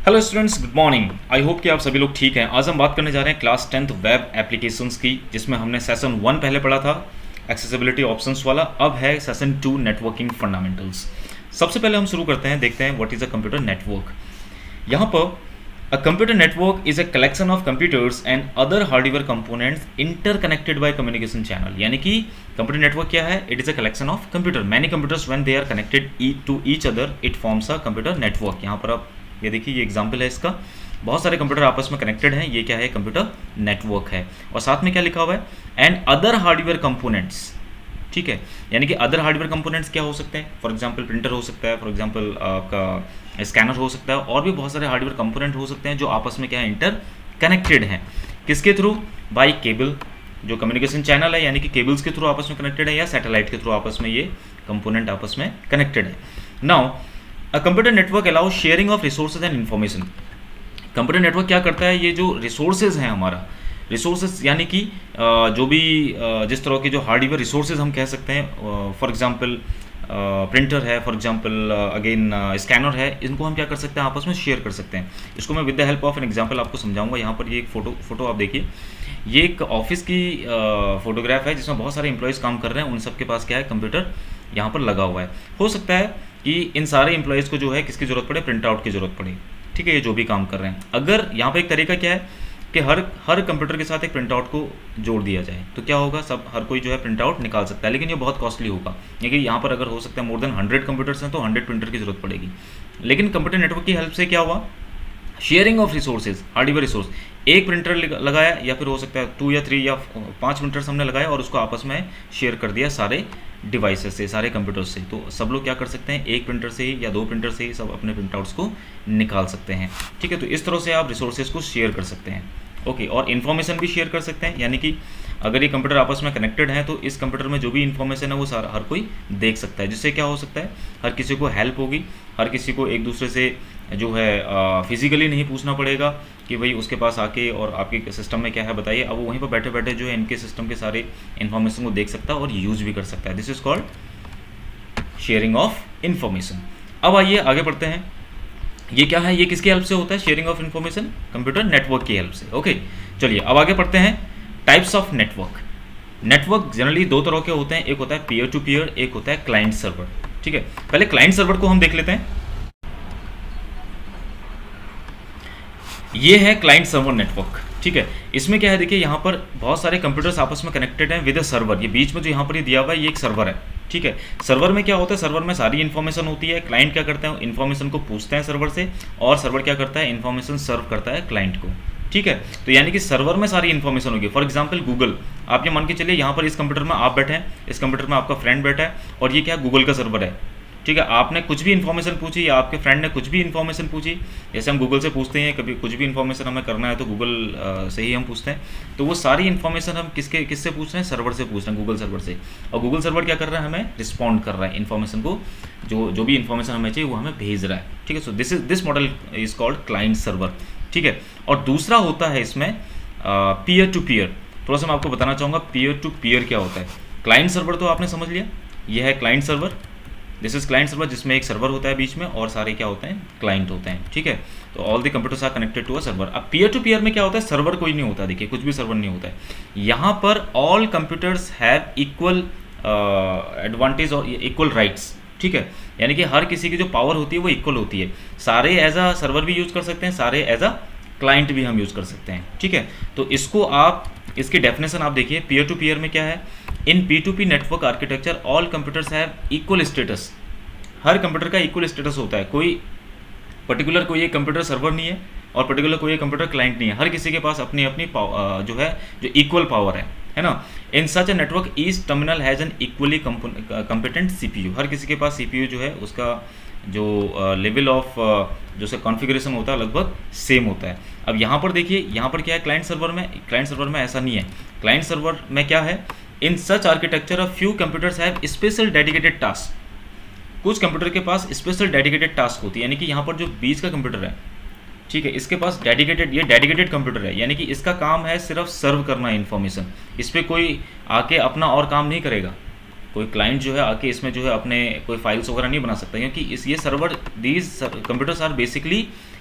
Hello students, good morning. I hope कि आप सभी लोग ठीक हैं। आज हम बात करने जा रहे हैं क्लास 10th वेब एप्लीकेशंस की, जिसमें हमने सेशन 1 पहले पढ़ा था, एक्सेसिबिलिटी ऑप्शंस वाला। अब है सेशन 2, नेटवर्किंग फंडामेंटल्स। सबसे पहले हम शुरू करते हैं, देखते हैं what is a computer network. यहाँ पर a computer network is a collection of computers and other hardware components interconnected by communication channel. यानी कि कंप्यूटर नेटवर्क क्या है? It is a collection of computer, many computers when they are connected to each other, it forms a computer network. यहाँ पर आप ये देखिए, ये एग्जाम्पल है इसका। बहुत सारे कंप्यूटर आपस में कनेक्टेड हैं, ये क्या है? कंप्यूटर नेटवर्क है। और साथ में क्या लिखा हुआ है? And other hardware components. ठीक है, यानी कि अदर हार्डवेयर कंपोनेंट्स क्या हो सकते हैं? फॉर एग्जांपल प्रिंटर हो सकता है, फॉर एग्जांपल आपका स्कैनर हो सकता है, और भी बहुत सारे हार्डवेयर कंपोनेंट हो सकते हैं जो आपस में क्या है? इंटर कनेक्टेड हैं। किसके थ्रू? बाई केबल, जो कम्युनिकेशन चैनल है, यानी कि केबल्स के थ्रू आपस में कनेक्टेड है, या सैटेलाइट के थ्रू आपस में ये कंपोनेंट आपस में कनेक्टेड है। Now a computer network allow sharing of resources and information. Computer network क्या करता है? ये जो रिसोर्सेज हैं हमारा, रिसोर्सेज यानी कि जो भी जिस तरह के जो हार्डवेयर रिसोर्सेज हम कह सकते हैं, फॉर एग्जांपल प्रिंटर है, फॉर एग्जांपल अगेन स्कैनर है, इनको हम क्या कर सकते हैं? आपस में शेयर कर सकते हैं। इसको मैं with the help of an example आपको समझाऊंगा। यहाँ पर ये एक फोटो आप देखिए, ये एक ऑफिस की फोटोग्राफ है जिसमें बहुत सारे एम्प्लॉयज़ काम कर रहे हैं। उन सब के पास क्या है? कंप्यूटर यहाँ पर लगा हुआ है। हो सकता है कि इन सारे एम्प्लॉयज़ को जो है किसकी ज़रूरत पड़े? प्रिंट आउट की ज़रूरत पड़े। ठीक है, ये जो भी काम कर रहे हैं, अगर यहाँ पे एक तरीका क्या है कि हर कंप्यूटर के साथ एक प्रिंट आउट को जोड़ दिया जाए, तो क्या होगा? हर कोई जो है प्रिंट आउट निकाल सकता है, लेकिन ये बहुत कॉस्टली होगा। क्योंकि यहाँ पर अगर हो सकता है मोर देन 100 कंप्यूटर्स हैं तो 100 प्रिंटर की ज़रूरत पड़ेगी। लेकिन कंप्यूटर नेटवर्क की हेल्प से क्या हुआ? Sharing of resources, hardware resource, एक प्रिंटर लगाया, या फिर हो सकता है 2 या 3 या 5 प्रिंटर्स हमने लगाया और उसको आपस में शेयर कर दिया सारे डिवाइसेस से, सारे कंप्यूटर्स से। तो सब लोग क्या कर सकते हैं? एक प्रिंटर से ही या 2 प्रिंटर से ही सब अपने प्रिंट आउट्स को निकाल सकते हैं। ठीक है, तो इस तरह से आप रिसोर्सेज को शेयर कर सकते हैं। ओके, और इन्फॉर्मेशन भी शेयर कर सकते हैं, यानी कि अगर ये कंप्यूटर आपस में कनेक्टेड है तो इस कंप्यूटर में जो भी इन्फॉर्मेशन है वो सारा हर कोई देख सकता है, जिससे क्या हो सकता है? हर किसी को हेल्प होगी, हर किसी को एक दूसरे से जो है फिजिकली नहीं पूछना पड़ेगा कि भाई उसके पास आके और आपके सिस्टम में क्या है बताइए। अब वो वहीं पर बैठे बैठे जो है इनके सिस्टम के सारे इन्फॉर्मेशन को देख सकता है और यूज भी कर सकता है। This is called sharing of information. अब आइए आगे बढ़ते हैं। ये क्या है? ये किसकी हेल्प से होता है? Sharing of information computer network की हेल्प से। ओके, चलिए अब आगे बढ़ते हैं। Types of network. Network generally 2 तरह के होते हैं, एक होता है पीयर टू पीयर, एक होता है क्लाइंट सर्वर। ठीक है, पहले क्लाइंट सर्वर को हम देख लेते हैं। ये है क्लाइंट सर्वर नेटवर्क। ठीक है, इसमें क्या है? देखिए, यहाँ पर बहुत सारे कंप्यूटर्स आपस में कनेक्टेड हैं विद अ सर्वर। ये बीच में जो यहाँ पर ये दिया हुआ है, ये एक सर्वर है। ठीक है, सर्वर में क्या होता है? सर्वर में सारी इन्फॉर्मेशन होती है। क्लाइंट क्या करते हैं? इन्फॉर्मेशन को पूछते हैं सर्वर से, और सर्वर क्या करता है? इन्फॉर्मेशन सर्व करता है क्लाइंट को। ठीक है, तो यानी कि सर्वर में सारी इन्फॉर्मेशन होगी। फॉर एग्जांपल गूगल, आप ये मान के चलिए यहाँ पर इस कंप्यूटर में आप बैठे हैं, इस कंप्यूटर में आपका फ्रेंड बैठा है, और ये क्या? गूगल का सर्वर है। ठीक है, आपने कुछ भी इन्फॉर्मेशन पूछी या आपके फ्रेंड ने कुछ भी इन्फॉर्मेशन पूछी, जैसे हम गूगल से पूछते हैं, कभी कुछ भी इन्फॉर्मेशन हमें करना है तो गूगल से ही हम पूछते हैं। तो वो सारी इन्फॉर्मेशन हम किससे पूछ रहे हैं? सर्वर से पूछ रहे हैं, गूगल सर्वर से। और गूगल सर्वर क्या कर रहा है? हमें रिस्पॉन्ड कर रहा है इन्फॉर्मेशन को, जो भी इन्फॉर्मेशन हमें चाहिए वो हमें भेज रहा है। ठीक है, so this model is called client server. ठीक है, और दूसरा होता है इसमें पीयर टू पीयर। थोड़ा सा मैं आपको बताना चाहूँगा पीयर टू पीयर क्या होता है। क्लाइंट सर्वर तो आपने समझ लिया, यह है client server. This is client server, जिसमें एक सर्वर होता है बीच में और सारे क्या होते हैं? क्लाइंट होते हैं। ठीक है, तो all the computers are connected to a server. अब पीयर टू पीयर में क्या होता है? सर्वर कोई नहीं होता। देखिए, कुछ भी सर्वर नहीं होता है। यहाँ पर all computers have equal advantage और इक्वल राइट्स। ठीक है, यानी कि हर किसी की जो पावर होती है वो इक्वल होती है। सारे एज अ सर्वर भी यूज़ कर सकते हैं, सारे एज अ क्लाइंट भी हम यूज़ कर सकते हैं। ठीक है, तो इसको आप, इसकी डेफिनेशन आप देखिए, पीयर टू पीयर में क्या है? In P2P network architecture all computers have equal status. हर कंप्यूटर का इक्वल स्टेटस होता है। कोई पर्टिकुलर कोई एक कंप्यूटर सर्वर नहीं है और पर्टिकुलर कोई एक कंप्यूटर क्लाइंट नहीं है। हर किसी के पास अपनी अपनी जो है जो इक्वल पावर है ना। In such a network each terminal has an equally competent CPU। हर किसी के पास CPU जो है उसका जो लेवल ऑफ जो से कॉन्फ़िगरेशन होता है लगभग सेम होता है। अब यहाँ पर देखिए, यहाँ पर क्या है? क्लाइंट सर्वर में ऐसा नहीं है। क्लाइंट सर्वर में क्या है? In such architecture a few computers have special dedicated task. कुछ कंप्यूटर के पास स्पेशल डेडिकेटेड टास्क होती है, यानी कि यहाँ पर जो बीच का कंप्यूटर है, ठीक है, इसके पास डेडिकेटेड कंप्यूटर है, यानी कि इसका काम है सिर्फ सर्व करना इन्फॉर्मेशन। इस पर कोई आके अपना और काम नहीं करेगा। कोई क्लाइंट जो है आके इसमें जो है अपने कोई फाइल्स वगैरह नहीं बना सकता, क्योंकि ये server, these computers are basically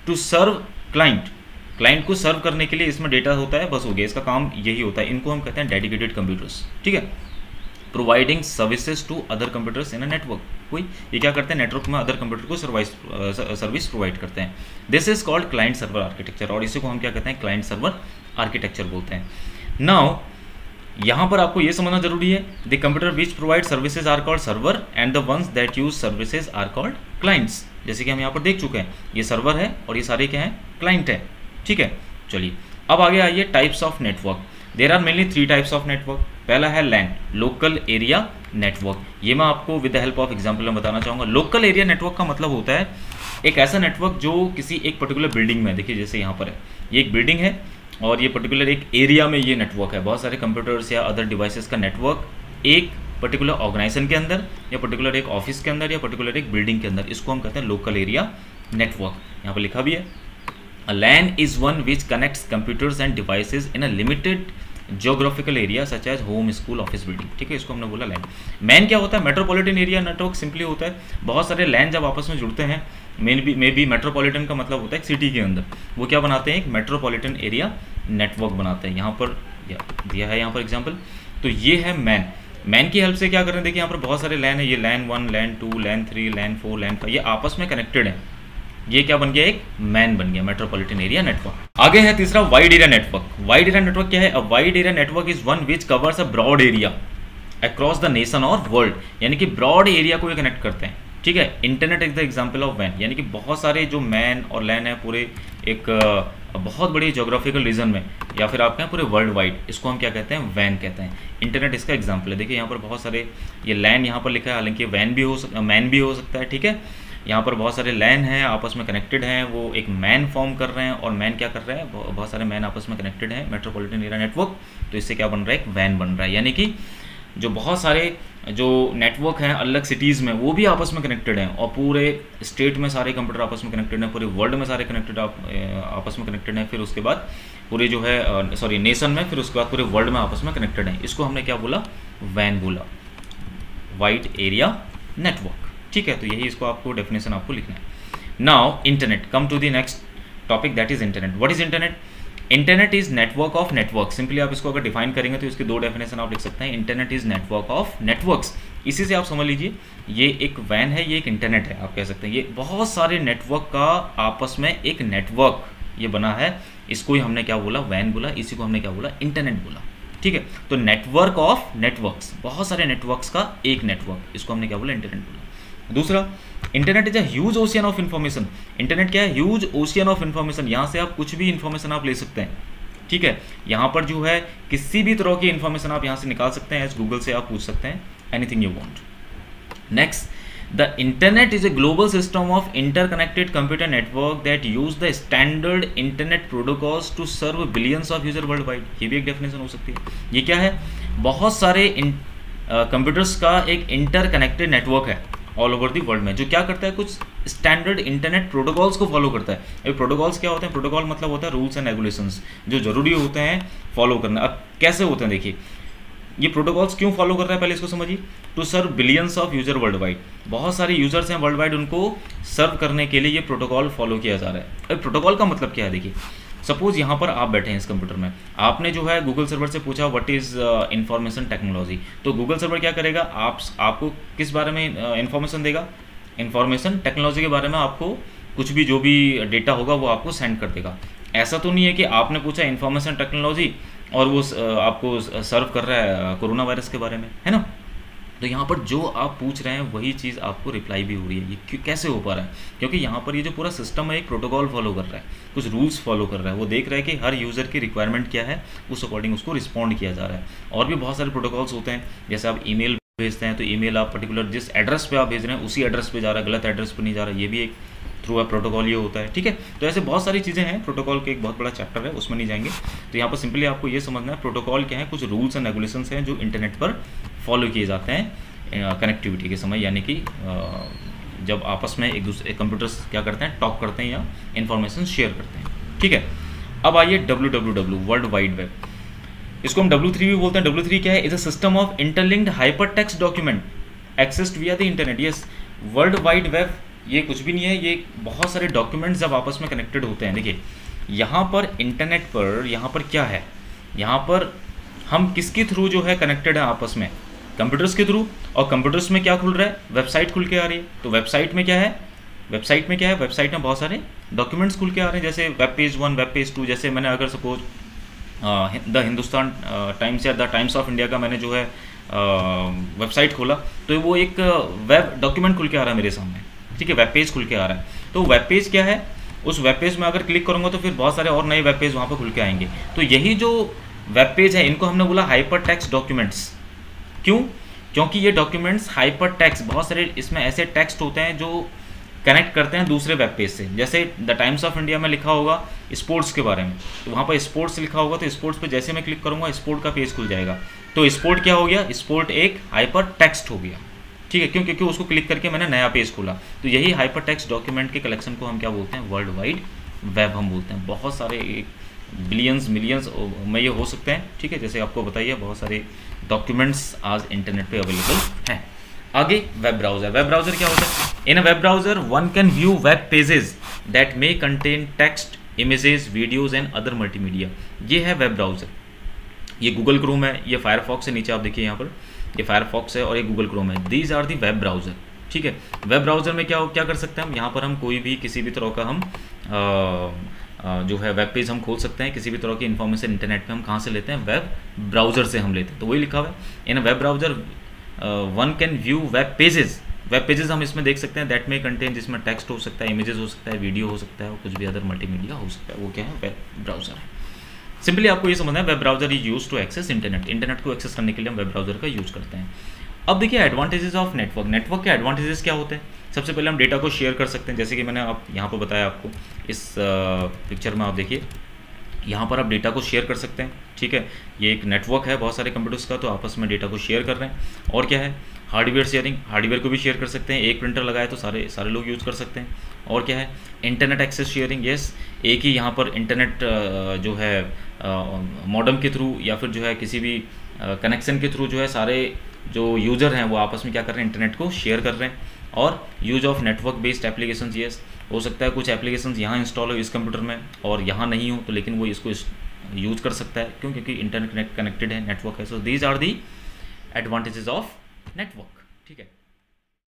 to serve client, client को सर्व करने के लिए इसमें डेटा होता है, बस हो गया, इसका काम यही होता है। इनको हम कहते हैं डेडिकेटेड कंप्यूटर्स, ठीक है। Providing services to other computers in a network, कोई ये क्या करते हैं, नेटवर्क में अदर कंप्यूटर को सर्विस प्रोवाइड करते हैं। This is called client server architecture, और इसी को हम क्या कहते हैं, क्लाइंट सर्वर आर्किटेक्चर बोलते हैं। नाउ यहाँ पर आपको ये समझना जरूरी है, the computer which provide services are called server and the ones that use services are called clients. जैसे कि हम यहाँ पर देख चुके हैं, ये सर्वर है और ये सारे क्या हैं, क्लाइंट है, ठीक है। चलिए अब आगे आइए types of network. There are mainly 3 types of network. पहला है लैन, लोकल एरिया नेटवर्क। ये मैं आपको with the help of example में बताना चाहूँगा। लोकल एरिया नेटवर्क का मतलब होता है एक ऐसा नेटवर्क जो किसी एक पर्टिकुलर बिल्डिंग में, देखिए जैसे यहाँ पर है, ये एक बिल्डिंग है और ये पर्टिकुलर एक एरिया में ये नेटवर्क है, बहुत सारे कंप्यूटर्स या अदर डिवाइसेस का नेटवर्क एक पर्टिकुलर ऑर्गेनाइजेशन के अंदर या पर्टिकुलर एक ऑफिस के अंदर या पर्टिकुलर एक बिल्डिंग के अंदर, इसको हम कहते हैं लोकल एरिया नेटवर्क। यहाँ पर लिखा भी है, a LAN is one which connects computers and devices in a limited geographical area such as home, school, office, building, ठीक है। इसको हमने बोला लैन। मैन क्या होता है, मेट्रोपॉलिटन एरिया नेटवर्क सिंपली होता है बहुत सारे लैन जब आपस में जुड़ते हैं, मे बी मेट्रोपॉलिटन का मतलब होता है सिटी के अंदर, वो क्या बनाते हैं, एक मेट्रोपॉलिटन एरिया नेटवर्क बनाते हैं। यहाँ पर दिया है यहाँ पर एग्जाम्पल, तो ये है मैन। मैन की हेल्प से क्या कर रहे हैं, देखिए यहाँ पर बहुत सारे लैन है, ये लैन 1, लैन 2, लैन 3, लैन 4, लैन 5, ये आपस में कनेक्टेड है, ये क्या बन गया, एक मैन बन गया, मेट्रोपॉलिटन एरिया नेटवर्क। आगे है तीसरा wide area network. Wide area network क्या है, a wide area network is one which covers a broad area across the nation और वर्ल्ड, यानी कि ब्रॉड एरिया को ये कनेक्ट करते हैं, ठीक है। Internet is the example of वैन, यानी कि बहुत सारे जो मैन और लैन है पूरे एक बहुत बड़ी ज्योग्राफिकल रीजन में या फिर आप कहें पूरे वर्ल्ड वाइड, इसको हम क्या कहते हैं, वैन कहते हैं। इंटरनेट इसका एग्जाम्पल है। देखिए यहाँ पर बहुत सारे ये लैन यहाँ पर लिखा है, हालांकि वैन भी हो सकता, मैन भी हो सकता है, ठीक है। यहाँ पर बहुत सारे लैन हैं आपस में कनेक्टेड हैं, वो एक मैन फॉर्म कर रहे हैं और मैन क्या कर रहा है, बहुत सारे मैन आपस में कनेक्टेड हैं, मेट्रोपॉलिटन एरिया नेटवर्क, तो इससे क्या बन रहा है, एक वैन बन रहा है। यानी कि जो बहुत सारे जो नेटवर्क हैं अलग सिटीज़ में वो भी आपस में कनेक्टेड हैं और पूरे स्टेट में सारे कंप्यूटर आपस में कनेक्टेड हैं, पूरे वर्ल्ड में सारे कनेक्टेड आपस में कनेक्टेड हैं, फिर उसके बाद पूरे जो है सॉरी नेशन में, फिर उसके बाद पूरे वर्ल्ड में आपस में कनेक्टेड हैं। इसको हमने क्या बोला, वैन बोला, वाइड एरिया नेटवर्क, ठीक है। तो यही इसको आपको डेफिनेशन आपको लिखना है। Now internet, come to the next topic, that is internet. What is internet? Internet is network of network. Simply आप इसको अगर डिफाइन करेंगे तो इसके 2 डेफिनेशन आप लिख सकते हैं। Internet is network of networks, इसी से आप समझ लीजिए ये एक वैन है, ये एक इंटरनेट है, आप कह सकते हैं। ये बहुत सारे नेटवर्क का आपस में एक नेटवर्क ये बना है, इसको ही हमने क्या बोला, वैन बोला, इसी को हमने क्या बोला, इंटरनेट बोला, ठीक है। तो नेटवर्क ऑफ नेटवर्क्स, बहुत सारे नेटवर्क्स का एक नेटवर्क, इसको हमने क्या बोला, इंटरनेट बोला। दूसरा, internet is a huge ocean of information. Internet क्या है, ह्यूज ओशियन ऑफ इन्फॉर्मेशन, यहाँ से आप कुछ भी इन्फॉर्मेशन आप ले सकते हैं, ठीक है। यहाँ पर जो है किसी भी तरह की इन्फॉर्मेशन आप यहाँ से निकाल सकते हैं, गूगल से आप पूछ सकते हैं, anything you want. Next, the internet is a global system of interconnected computer network that use the standard internet protocols to serve billions of user world wide. ये भी एक डेफिनेशन हो सकती है। ये क्या है, बहुत सारे कंप्यूटर्स का एक इंटरकनेक्टेड नेटवर्क है ऑल ओवर दी वर्ल्ड में, जो क्या करता है, कुछ स्टैंडर्ड इंटरनेट प्रोटोकॉल्स को फॉलो करता है। ये प्रोटोकॉल्स क्या होते हैं, प्रोटोकॉल मतलब होता है रूल्स एंड रेगुलेशंस जो जरूरी होते हैं फॉलो करना। अब कैसे होते हैं, देखिए ये प्रोटोकॉल्स क्यों फॉलो कर रहा है, पहले इसको समझिए। To serve billions of user world wide, बहुत सारे यूजर्स हैं वर्ल्ड वाइड, उनको सर्व करने के लिए ये प्रोटोकॉल फॉलो किया जा रहा है। अब प्रोटोकॉल का मतलब क्या है, देखिए सपोज यहाँ पर आप बैठे हैं इस कंप्यूटर में, आपने जो है गूगल सर्वर से पूछा व्हाट इज़ इंफॉर्मेशन टेक्नोलॉजी, तो गूगल सर्वर क्या करेगा, आपको किस बारे में इंफॉर्मेशन देगा, इंफॉर्मेशन टेक्नोलॉजी के बारे में आपको कुछ भी जो भी डेटा होगा वो आपको सेंड कर देगा। ऐसा तो नहीं है कि आपने पूछा इंफॉर्मेशन टेक्नोलॉजी और वो आपको सर्व कर रहा है कोरोना वायरस के बारे में, है ना। तो यहाँ पर जो आप पूछ रहे हैं वही चीज़ आपको रिप्लाई भी हो रही है। ये कैसे हो पा रहा है, क्योंकि यहाँ पर ये जो पूरा सिस्टम है एक प्रोटोकॉल फॉलो कर रहा है, कुछ रूल्स फॉलो कर रहा है, वो देख रहा है कि हर यूज़र की रिक्वायरमेंट क्या है, उस अकॉर्डिंग उसको रिस्पॉन्ड किया जा रहा है। और भी बहुत सारे प्रोटोकॉल्स होते हैं, जैसे आप ईमेल भेजते हैं तो ईमेल आप पर्टिकुलर जिस एड्रेस पे आप भेज रहे हैं उसी एड्रेस पे जा रहा है, गलत एड्रेस पे नहीं जा रहा है, ये भी एक थ्रू अ प्रोटोकॉल ये होता है, ठीक है। तो ऐसे बहुत सारी चीज़ें हैं, प्रोटोकॉल के एक बहुत बड़ा चैप्टर है, उसमें नहीं जाएंगे। तो यहाँ पर सिंपली आपको ये समझना है प्रोटोकॉल क्या है, कुछ रूल्स एंड रेगुलेशंस हैं जो इंटरनेट पर फॉलो किए जाते हैं कनेक्टिविटी के समय, यानी कि जब आपस में एक दूसरे कंप्यूटर्स क्या करते हैं, टॉक करते हैं या इन्फॉर्मेशन शेयर करते हैं, ठीक है। अब आइए WWW, वर्ल्ड वाइड वेब, इसको हम W3 भी बोलते हैं। W3 क्या है, is a system of interlinked hypertext document accessed via the internet. Yes, world wide web ये कुछ भी नहीं है, ये बहुत सारे डॉक्यूमेंट्स जब आपस में कनेक्टेड होते हैं। देखिए यहाँ पर इंटरनेट पर, यहाँ पर क्या है, यहाँ पर हम किसके थ्रू जो है कनेक्टेड है आपस में, कंप्यूटर्स के थ्रू। और कंप्यूटर्स में क्या खुल रहा है, वेबसाइट खुल के आ रही है। तो वेबसाइट में क्या है, वेबसाइट में क्या है, वेबसाइट में बहुत सारे डॉक्यूमेंट्स खुल के आ रहे हैं, जैसे वेब पेज 1, वेब पेज 2। जैसे मैंने अगर सपोज द हिंदुस्तान टाइम्स या द टाइम्स ऑफ इंडिया का मैंने जो है वेबसाइट खोला, तो वो एक वेब डॉक्यूमेंट खुल के आ रहा है मेरे सामने, ठीक है, वेब पेज खुल के आ रहा है। तो वेब पेज क्या है, उस वेब पेज में अगर क्लिक करूँगा तो फिर बहुत सारे और नए वेब पेज वहाँ पर खुल के आएंगे। तो यही जो वेब पेज है, इनको हमने बोला हाइपर टेक्स्ट डॉक्यूमेंट्स। क्यों? क्योंकि ये डॉक्यूमेंट्स हाइपर टेक्स्ट, बहुत सारे इसमें ऐसे टेक्स्ट होते हैं जो कनेक्ट करते हैं दूसरे वेब पेज से। जैसे द टाइम्स ऑफ इंडिया में लिखा होगा स्पोर्ट्स के बारे में, तो वहाँ पर स्पोर्ट्स लिखा होगा, तो स्पोर्ट्स पे जैसे मैं क्लिक करूँगा स्पोर्ट का पेज खुल जाएगा। तो स्पोर्ट क्या हो गया, स्पोर्ट एक हाइपर टेक्स्ट हो गया, ठीक है। क्यों? क्योंकि उसको क्लिक करके मैंने नया पेज खोला। तो यही हाइपर टेक्स्ट डॉक्यूमेंट के कलेक्शन को हम क्या बोलते हैं, वर्ल्ड वाइड वेब हम बोलते हैं। बहुत सारे बिलियंस मिलियंस में ये हो सकते हैं, ठीक है। जैसे आपको बताइए बहुत सारे डॉक्यूमेंट्स आज इंटरनेट पे अवेलेबल हैं। आगे वेब ब्राउज़र। वेब ब्राउज़र क्या होता है? In a web browser one can view web pages that may contain text, images, videos and other multimedia. ये है वेब ब्राउज़र। ये गूगल क्रोम है, ये फायरफॉक्स है, नीचे आप देखिए यहाँ पर ये फायरफॉक्स है और ये गूगल क्रोम है। These are the web browser, ठीक है। वेब ब्राउज़र में क्या कर सकते हैं हम, यहाँ पर हम कोई भी किसी भी तरह का हम जो है वेब पेज हम खोल सकते हैं। किसी भी तरह की इन्फॉर्मेशन इंटरनेट पे हम कहाँ से लेते हैं, वेब ब्राउज़र से हम लेते हैं। तो वही लिखा हुआ है, in web browser one can view web pages. Web pages हम इसमें देख सकते हैं दैट में कंटेन, जिसमें टेक्स्ट हो सकता है, इमेजेस हो सकता है, वीडियो हो सकता है और कुछ भी अदर मल्टीमीडिया हो सकता है। वो क्या है, वेब ब्राउज़र है। सिंपली आपको ये समझना है, web browser is use to access internet. Internet को एक्सेस करने के लिए हम वेब ब्राउज़र का यूज़ करते हैं। अब देखिए एडवांटेजेस ऑफ नेटवर्क। नेटवर्क के एडवांटेजेस क्या होते हैं? सबसे पहले हम डेटा को शेयर कर सकते हैं, जैसे कि मैंने आप यहाँ पर बताया आपको इस पिक्चर में। आप देखिए यहाँ पर आप डेटा को शेयर कर सकते हैं, ठीक है। ये एक नेटवर्क है बहुत सारे कंप्यूटर्स का, तो आपस में डेटा को शेयर कर रहे हैं। और क्या है, हार्डवेयर शेयरिंग, हार्डवेयर को भी शेयर कर सकते हैं। एक प्रिंटर लगाए तो सारे लोग यूज़ कर सकते हैं। और क्या है, इंटरनेट एक्सेस शेयरिंग। यस, एक ही यहाँ पर इंटरनेट जो है मॉडेम के थ्रू या फिर जो है किसी भी कनेक्शन के थ्रू जो है सारे जो यूज़र हैं वो आपस में क्या कर रहे हैं, इंटरनेट को शेयर कर रहे हैं। और use of network based application. Yes, हो सकता है कुछ एप्लीकेशंस यहाँ इंस्टॉल हो इस कंप्यूटर में और यहाँ नहीं हो, तो लेकिन वो इसको यूज़ कर सकता है। क्यों? क्योंकि इंटरनेट कनेक्टेड है, नेटवर्क है। So these are the advantages of network, ठीक है।